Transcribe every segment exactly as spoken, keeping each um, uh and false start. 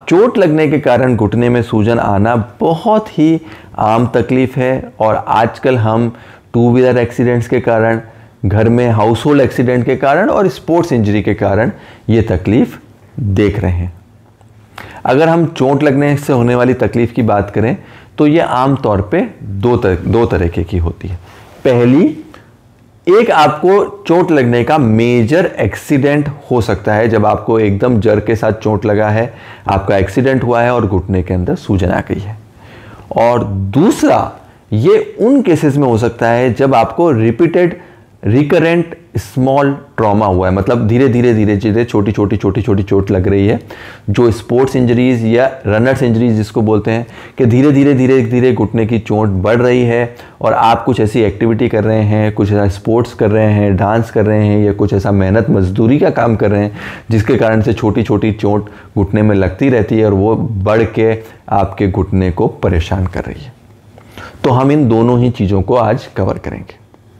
चोट लगने के कारण घुटने में सूजन आना बहुत ही आम तकलीफ है और आजकल हम टू व्हीलर एक्सीडेंट्स के कारण, घर में हाउस होल्ड एक्सीडेंट के कारण और स्पोर्ट्स इंजरी के कारण ये तकलीफ देख रहे हैं। अगर हम चोट लगने से होने वाली तकलीफ की बात करें तो ये आम तौर पे दो तर, दो तरीके की होती है। पहली, एक आपको चोट लगने का मेजर एक्सीडेंट हो सकता है, जब आपको एकदम जर के साथ चोट लगा है, आपका एक्सीडेंट हुआ है और घुटने के अंदर सूजन आ गई है। और दूसरा, ये उन केसेस में हो सकता है जब आपको रिपीटेड रिकरेंट स्मॉल ट्रॉमा हुआ है, मतलब धीरे धीरे धीरे धीरे छोटी छोटी छोटी छोटी चोट लग रही है, जो स्पोर्ट्स इंजरीज या रनर्स इंजरीज जिसको बोलते हैं, कि धीरे धीरे धीरे धीरे घुटने की चोट बढ़ रही है और आप कुछ ऐसी एक्टिविटी कर रहे हैं, कुछ ऐसा स्पोर्ट्स कर रहे हैं, डांस कर रहे हैं या कुछ ऐसा मेहनत मजदूरी का काम कर रहे हैं जिसके कारण से छोटी छोटी चोट घुटने में लगती रहती है और वो बढ़ के आपके घुटने को परेशान कर रही है। तो हम इन दोनों ही चीज़ों को आज कवर करेंगे।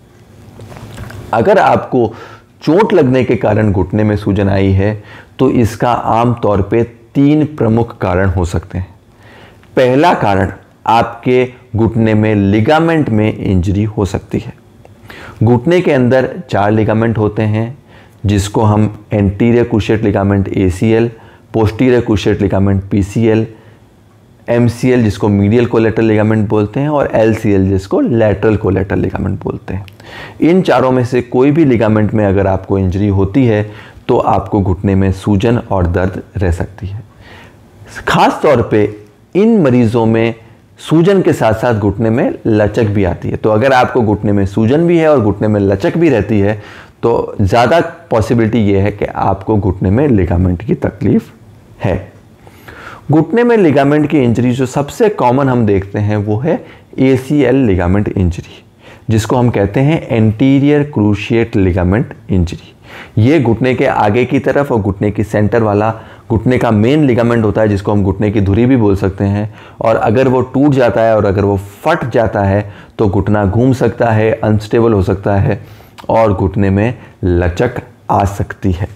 अगर आपको चोट लगने के कारण घुटने में सूजन आई है तो इसका आम तौर पे तीन प्रमुख कारण हो सकते हैं। पहला कारण, आपके घुटने में लिगामेंट में इंजरी हो सकती है। घुटने के अंदर चार लिगामेंट होते हैं जिसको हम anterior cruciate ligament A C L, posterior cruciate ligament P C L, M C L जिसको मीडियल कोलेटरल लिगामेंट बोलते हैं और एल सी एल जिसको लैटरल कोलेटरल लिगामेंट बोलते हैं। इन चारों में से कोई भी लिगामेंट में अगर आपको इंजरी होती है तो आपको घुटने में सूजन और दर्द रह सकती है। खास तौर पे इन मरीजों में सूजन के साथ साथ घुटने में लचक भी आती है। तो अगर आपको घुटने में सूजन भी है और घुटने में लचक भी रहती है तो ज़्यादा पॉसिबिलिटी ये है कि आपको घुटने में लिगामेंट की तकलीफ है। घुटने में लिगामेंट की इंजरी जो सबसे कॉमन हम देखते हैं वो है A C L ligament injury, जिसको हम कहते हैं एंटीरियर क्रूशिएट लिगामेंट इंजरी। ये घुटने के आगे की तरफ और घुटने की सेंटर वाला घुटने का मेन लिगामेंट होता है जिसको हम घुटने की धुरी भी बोल सकते हैं। और अगर वो टूट जाता है और अगर वो फट जाता है तो घुटना घूम सकता है, अनस्टेबल हो सकता है और घुटने में लचक आ सकती है।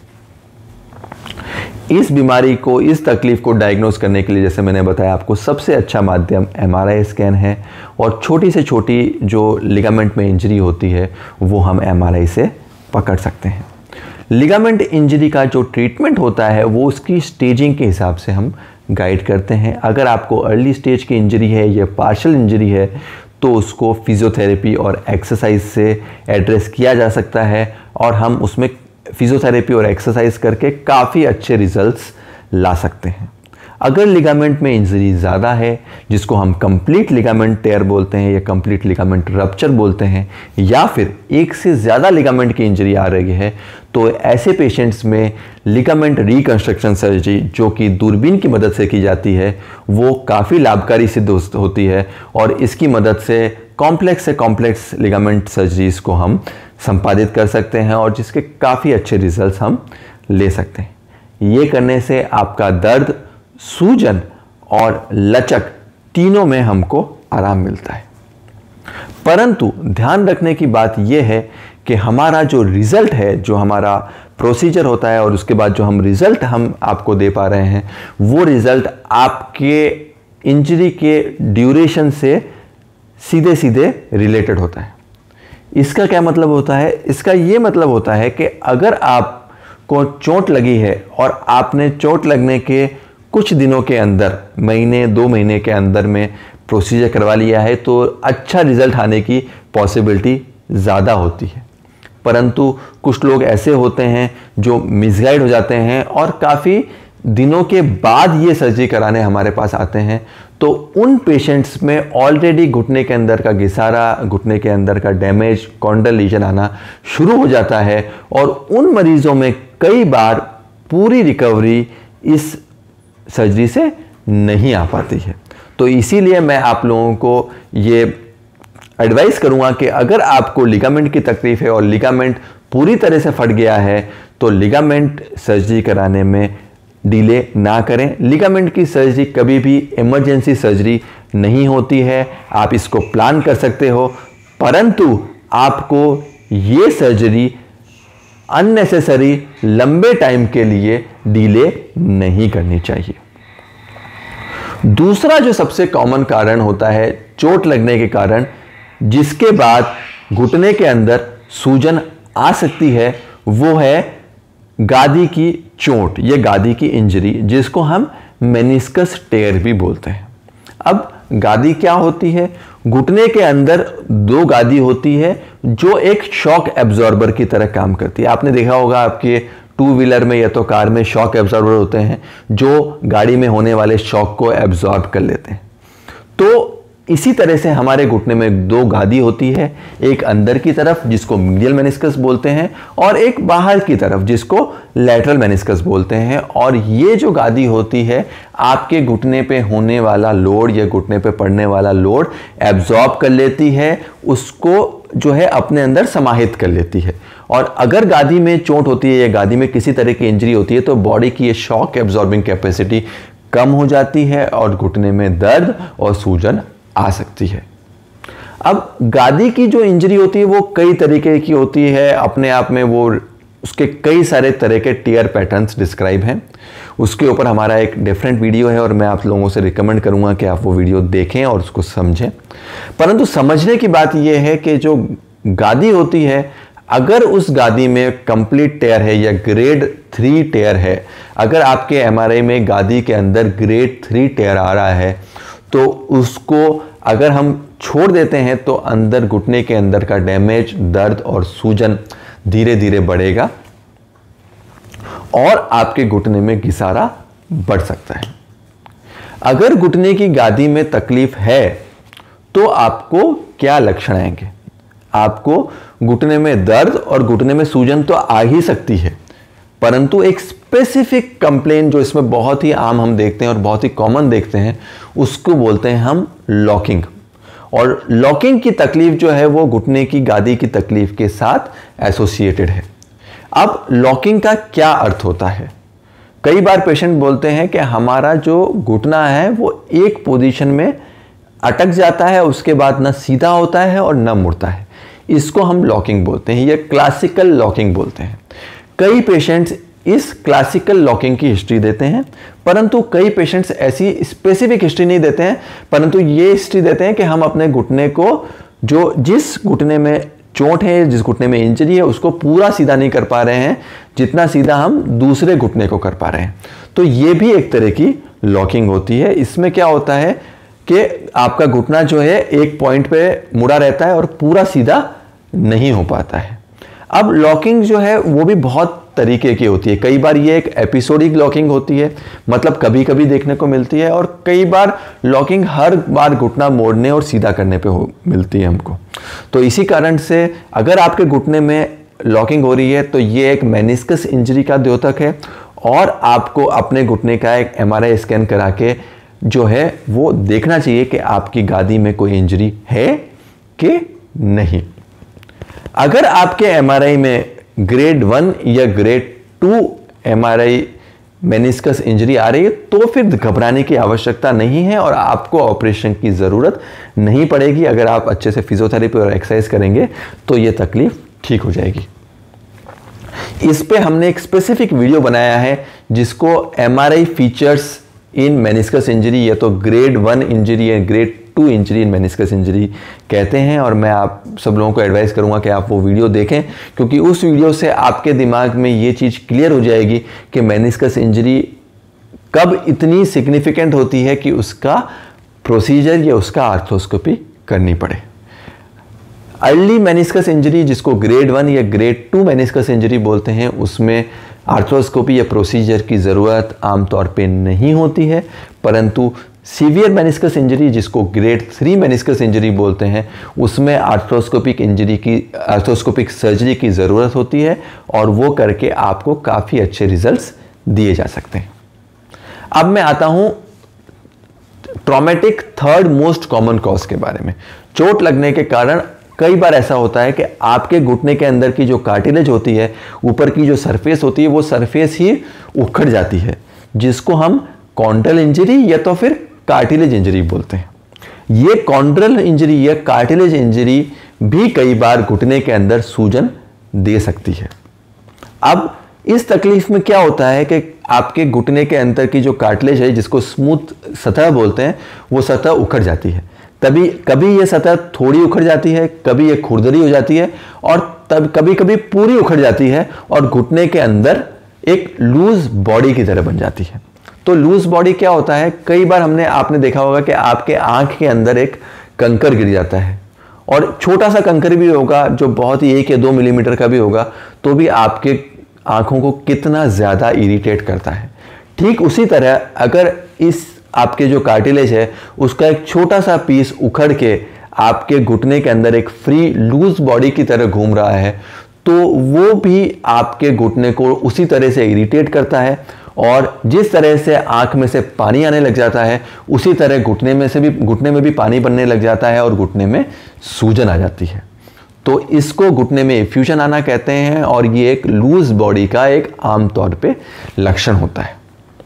इस बीमारी को, इस तकलीफ को डायग्नोस करने के लिए जैसे मैंने बताया आपको सबसे अच्छा माध्यम एम आर आई स्कैन है और छोटी से छोटी जो लिगामेंट में इंजरी होती है वो हम एम आर आई से पकड़ सकते हैं। लिगामेंट इंजरी का जो ट्रीटमेंट होता है वो उसकी स्टेजिंग के हिसाब से हम गाइड करते हैं। अगर आपको अर्ली स्टेज की इंजरी है या पार्शियल इंजरी है तो उसको फिजियोथेरेपी और एक्सरसाइज से एड्रेस किया जा सकता है और हम उसमें फिजियोथेरेपी और एक्सरसाइज करके काफ़ी अच्छे रिजल्ट्स ला सकते हैं। अगर लिगामेंट में इंजरी ज़्यादा है जिसको हम कंप्लीट लिगामेंट टेयर बोलते हैं या कंप्लीट लिगामेंट रप्चर बोलते हैं या फिर एक से ज़्यादा लिगामेंट की इंजरी आ रही है तो ऐसे पेशेंट्स में लिगामेंट रिकंस्ट्रक्शन सर्जरी जो कि दूरबीन की मदद से की जाती है वो काफ़ी लाभकारी सिद्ध होती है और इसकी मदद से कॉम्प्लेक्स से कॉम्प्लेक्स लिगामेंट सर्जरीज को हम संपादित कर सकते हैं और जिसके काफ़ी अच्छे रिजल्ट्स हम ले सकते हैं। ये करने से आपका दर्द, सूजन और लचक तीनों में हमको आराम मिलता है। परंतु ध्यान रखने की बात यह है कि हमारा जो रिज़ल्ट है, जो हमारा प्रोसीजर होता है और उसके बाद जो हम रिज़ल्ट हम आपको दे पा रहे हैं वो रिज़ल्ट आपके इंजरी के ड्यूरेशन से सीधे सीधे रिलेटेड होता है। इसका क्या मतलब होता है? इसका ये मतलब होता है कि अगर आपको चोट लगी है और आपने चोट लगने के कुछ दिनों के अंदर, महीने दो महीने के अंदर में प्रोसीजर करवा लिया है तो अच्छा रिजल्ट आने की पॉसिबिलिटी ज़्यादा होती है। परंतु कुछ लोग ऐसे होते हैं जो मिसगाइड हो जाते हैं और काफ़ी दिनों के बाद ये सर्जरी कराने हमारे पास आते हैं। तो उन पेशेंट्स में ऑलरेडी घुटने के अंदर का घिसारा, घुटने के अंदर का डैमेज, कॉन्डल लीजन आना शुरू हो जाता है और उन मरीजों में कई बार पूरी रिकवरी इस सर्जरी से नहीं आ पाती है। तो इसीलिए मैं आप लोगों को ये एडवाइस करूंगा कि अगर आपको लिगामेंट की तकलीफ है और लिगामेंट पूरी तरह से फट गया है तो लिगामेंट सर्जरी कराने में डिले ना करें। लिगामेंट की सर्जरी कभी भी इमरजेंसी सर्जरी नहीं होती है, आप इसको प्लान कर सकते हो, परंतु आपको ये सर्जरी अननेसेसरी लंबे टाइम के लिए डिले नहीं करनी चाहिए। दूसरा जो सबसे कॉमन कारण होता है चोट लगने के कारण जिसके बाद घुटने के अंदर सूजन आ सकती है, वो है गादी की चोट या गादी की इंजरी, जिसको हम मेनिस्कस टेयर भी बोलते हैं। अब गादी क्या होती है? घुटने के अंदर दो गादी होती है जो एक शॉक एब्जॉर्बर की तरह काम करती है। आपने देखा होगा आपके टू व्हीलर में या तो कार में शॉक एब्जॉर्बर होते हैं जो गाड़ी में होने वाले शॉक को एब्जॉर्ब कर लेते हैं। तो इसी तरह से हमारे घुटने में दो गादी होती है, एक अंदर की तरफ जिसको मीडियल मेनिस्कस बोलते हैं और एक बाहर की तरफ जिसको लैटरल मेनिस्कस बोलते हैं। और ये जो गादी होती है आपके घुटने पे होने वाला लोड या घुटने पे पड़ने वाला लोड एब्जॉर्ब कर लेती है, उसको जो है अपने अंदर समाहित कर लेती है। और अगर गादी में चोट होती है या गादी में किसी तरह की इंजरी होती है तो बॉडी की ये शॉक एब्जॉर्बिंग कैपेसिटी कम हो जाती है और घुटने में दर्द और सूजन आ सकती है। अब गादी की जो इंजरी होती है वो कई तरीके की होती है, अपने आप में वो उसके कई सारे तरह के टीयर पैटर्न्स डिस्क्राइब हैं। उसके ऊपर हमारा एक डिफरेंट वीडियो है और मैं आप लोगों से रिकमेंड करूंगा कि आप वो वीडियो देखें और उसको समझें। परंतु समझने की बात यह है कि जो गादी होती है, अगर उस गादी में कंप्लीट टेयर है या ग्रेड थ्री टेयर है, अगर आपके एमआरआई में गादी के अंदर ग्रेड थ्री टेयर आ रहा है तो उसको अगर हम छोड़ देते हैं तो अंदर घुटने के अंदर का डैमेज, दर्द और सूजन धीरे धीरे बढ़ेगा और आपके घुटने में घिसारा बढ़ सकता है। अगर घुटने की गादी में तकलीफ है तो आपको क्या लक्षण आएंगे? आपको घुटने में दर्द और घुटने में सूजन तो आ ही सकती है, परंतु एक स्पेसिफिक कंप्लेन जो इसमें बहुत ही आम हम देखते हैं और बहुत ही कॉमन देखते हैं, उसको बोलते हैं हम लॉकिंग। और लॉकिंग की तकलीफ जो है वो घुटने की गादी की तकलीफ के साथ एसोसिएटेड है। अब लॉकिंग का क्या अर्थ होता है? कई बार पेशेंट बोलते हैं कि हमारा जो घुटना है वो एक पोजीशन में अटक जाता है, उसके बाद ना सीधा होता है और ना मुड़ता है। इसको हम लॉकिंग बोलते हैं या क्लासिकल लॉकिंग बोलते हैं। कई पेशेंट्स इस क्लासिकल लॉकिंग की हिस्ट्री देते हैं, परंतु कई पेशेंट्स ऐसी स्पेसिफिक हिस्ट्री नहीं देते हैं, परंतु ये हिस्ट्री देते हैं कि हम अपने घुटने को, जो जिस घुटने में चोट है, जिस घुटने में इंजरी है, उसको पूरा सीधा नहीं कर पा रहे हैं जितना सीधा हम दूसरे घुटने को कर पा रहे हैं। तो ये भी एक तरह की लॉकिंग होती है। इसमें क्या होता है कि आपका घुटना जो है एक पॉइंट पे मुड़ा रहता है और पूरा सीधा नहीं हो पाता है। अब लॉकिंग जो है वो भी बहुत तरीके की होती है। कई बार ये एक एपिसोडिक लॉकिंग होती है, मतलब कभी कभी देखने को मिलती है, और कई बार लॉकिंग हर बार घुटना मोड़ने और सीधा करने पे हो मिलती है हमको। तो इसी कारण से अगर आपके घुटने में लॉकिंग हो रही है तो ये एक मेनिस्कस इंजरी का द्योतक है और आपको अपने घुटने का एक एमआरआई स्कैन करा के जो है वो देखना चाहिए कि आपकी गादी में कोई इंजरी है कि नहीं। अगर आपके एमआरआई में ग्रेड वन या grade two MRI meniscus injury आ रही है तो फिर घबराने की आवश्यकता नहीं है और आपको ऑपरेशन की ज़रूरत नहीं पड़ेगी। अगर आप अच्छे से फिजियोथेरेपी और एक्सरसाइज करेंगे तो ये तकलीफ ठीक हो जाएगी। इस पे हमने एक स्पेसिफिक वीडियो बनाया है जिसको MRI features in meniscus injury या तो ग्रेड वन इंजरी या grade two injury in meniscus injury कहते हैं, और मैं आप सब लोगों को एडवाइस करूंगा कि आप वो वीडियो देखें, क्योंकि उस वीडियो से आपके दिमाग में ये चीज़ क्लियर हो जाएगी कि मेनिस्कस इंजरी कब इतनी सिग्निफिकेंट होती है कि उसका प्रोसीजर या उसका आर्थ्रोस्कोपी करनी पड़े। अर्ली मेनिस्कस इंजरी, जिसको ग्रेड वन या ग्रेड टू मेनिस्कस इंजरी बोलते हैं, उसमें आर्थ्रोस्कोपी या प्रोसीजर की ज़रूरत आमतौर पे नहीं होती है, परंतु सीवियर मेनिस्कस इंजरी, जिसको ग्रेड थ्री मेनिस्कस इंजरी बोलते हैं, उसमें आर्थ्रोस्कोपिक इंजरी की आर्थ्रोस्कोपिक सर्जरी की ज़रूरत होती है और वो करके आपको काफ़ी अच्छे रिजल्ट्स दिए जा सकते हैं। अब मैं आता हूँ traumatic third most common cause के बारे में। चोट लगने के कारण कई बार ऐसा होता है कि आपके घुटने के अंदर की जो कार्टिलेज होती है, ऊपर की जो सरफेस होती है, वो सरफेस ही उखड़ जाती है, जिसको हम कॉन्ड्रल इंजरी या तो फिर कार्टिलेज इंजरी बोलते हैं। ये कॉन्ड्रल इंजरी या कार्टिलेज इंजरी भी कई बार घुटने के अंदर सूजन दे सकती है। अब इस तकलीफ में क्या होता है कि आपके घुटने के अंदर की जो कार्टिलेज है, जिसको स्मूथ सतह बोलते हैं, वो सतह उखड़ जाती है। तभी कभी ये सतह थोड़ी उखड़ जाती है, कभी ये खुरदरी हो जाती है, और तब कभी कभी पूरी उखड़ जाती है और घुटने के अंदर एक लूज बॉडी की तरह बन जाती है। तो लूज बॉडी क्या होता है, कई बार हमने आपने देखा होगा कि आपके आंख के अंदर एक कंकर गिर जाता है, और छोटा सा कंकर भी होगा जो बहुत ही एक या दो मिलीमीटर का भी होगा, तो भी आपके आंखों को कितना ज़्यादा इरिटेट करता है। ठीक उसी तरह अगर इस आपके जो कार्टिलेज है उसका एक छोटा सा पीस उखड़ के आपके घुटने के अंदर एक फ्री लूज बॉडी की तरह घूम रहा है, तो वो भी आपके घुटने को उसी तरह से इरिटेट करता है, और जिस तरह से आंख में से पानी आने लग जाता है उसी तरह घुटने में से भी घुटने में भी पानी बनने लग जाता है और घुटने में सूजन आ जाती है। तो इसको घुटने में इफ्यूजन आना कहते हैं, और ये एक लूज बॉडी का एक आमतौर पे लक्षण होता है।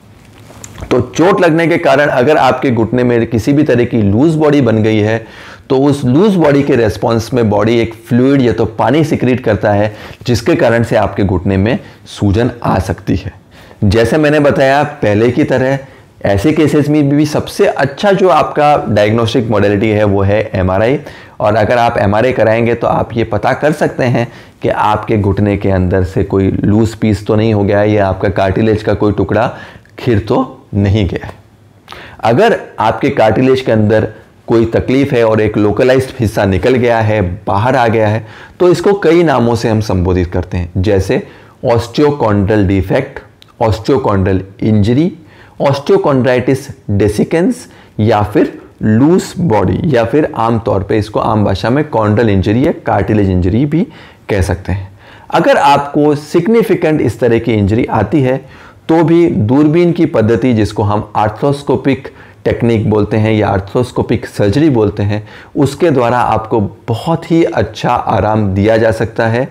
तो चोट लगने के कारण अगर आपके घुटने में किसी भी तरह की लूज बॉडी बन गई है, तो उस लूज बॉडी के रेस्पॉन्स में बॉडी एक फ्लूइड या तो पानी सिक्रीट करता है, जिसके कारण से आपके घुटने में सूजन आ सकती है। जैसे मैंने बताया पहले की तरह, ऐसे केसेस में भी सबसे अच्छा जो आपका डायग्नोस्टिक मॉडलिटी है वो है एमआरआई, और अगर आप एमआरआई कराएंगे तो आप ये पता कर सकते हैं कि आपके घुटने के अंदर से कोई लूज पीस तो नहीं हो गया है, या आपका कार्टिलेज का कोई टुकड़ा खिर तो नहीं गया है। अगर आपके कार्टिलेज के अंदर कोई तकलीफ है और एक लोकलाइज्ड हिस्सा निकल गया है, बाहर आ गया है, तो इसको कई नामों से हम संबोधित करते हैं, जैसे ऑस्टियोकॉन्ड्रल डिफेक्ट, ऑस्टियोकॉन्ड्रल इंजरी, ऑस्टियोकॉन्ड्राइटिस डेसिकेंस, या फिर लूज बॉडी, या फिर आमतौर पे इसको आम भाषा में कॉन्ड्रल इंजरी या कार्टिलेज इंजरी भी कह सकते हैं। अगर आपको सिग्निफिकेंट इस तरह की इंजरी आती है, तो भी दूरबीन की पद्धति, जिसको हम आर्थ्रोस्कोपिक टेक्निक बोलते हैं या आर्थ्रोस्कोपिक सर्जरी बोलते हैं, उसके द्वारा आपको बहुत ही अच्छा आराम दिया जा सकता है।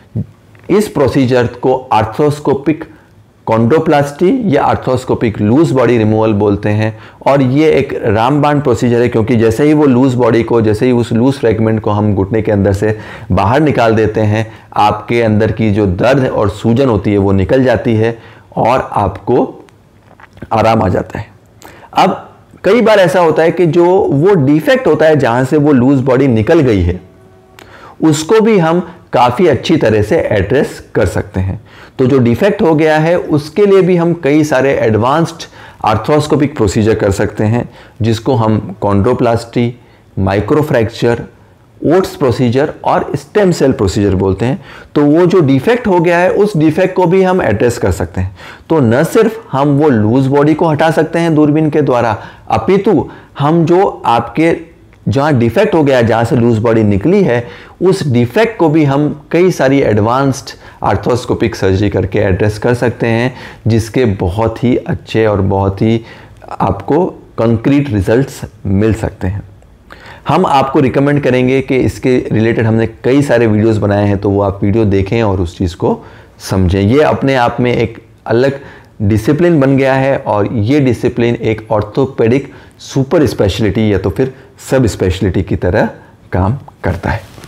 इस प्रोसीजर को आर्थ्रोस्कोपिक कॉन्ड्रोप्लास्टी या आर्थ्रोस्कोपिक लूज बॉडी रिमूवल बोलते हैं, और ये एक रामबाण प्रोसीजर है, क्योंकि जैसे ही वो लूज बॉडी को, जैसे ही उस लूज फ्रेगमेंट को हम घुटने के अंदर से बाहर निकाल देते हैं, आपके अंदर की जो दर्द और सूजन होती है वो निकल जाती है और आपको आराम आ जाता है। अब कई बार ऐसा होता है कि जो वो डिफेक्ट होता है जहाँ से वो लूज बॉडी निकल गई है, उसको भी हम काफ़ी अच्छी तरह से एड्रेस कर सकते हैं। तो जो डिफेक्ट हो गया है उसके लिए भी हम कई सारे एडवांस्ड आर्थ्रोस्कोपिक प्रोसीजर कर सकते हैं, जिसको हम कॉन्ड्रोप्लास्टी, माइक्रोफ्रैक्चर, ओट्स प्रोसीजर और स्टेम सेल प्रोसीजर बोलते हैं। तो वो जो डिफेक्ट हो गया है उस डिफेक्ट को भी हम एड्रेस कर सकते हैं। तो न सिर्फ हम वो लूज बॉडी को हटा सकते हैं दूरबीन के द्वारा, अपितु हम जो आपके जहाँ डिफेक्ट हो गया है, जहाँ से लूज बॉडी निकली है, उस डिफेक्ट को भी हम कई सारी एडवांस्ड आर्थ्रोस्कोपिक सर्जरी करके एड्रेस कर सकते हैं, जिसके बहुत ही अच्छे और बहुत ही आपको कंक्रीट रिजल्ट्स मिल सकते हैं। हम आपको रिकमेंड करेंगे कि इसके रिलेटेड हमने कई सारे वीडियोस बनाए हैं, तो वो आप वीडियो देखें और उस चीज़ को समझें। ये अपने आप में एक अलग डिसिप्लिन बन गया है, और ये डिसिप्लिन एक ऑर्थोपेडिक सुपर स्पेशलिटी या तो फिर सब स्पेशलिटी की तरह काम करता है।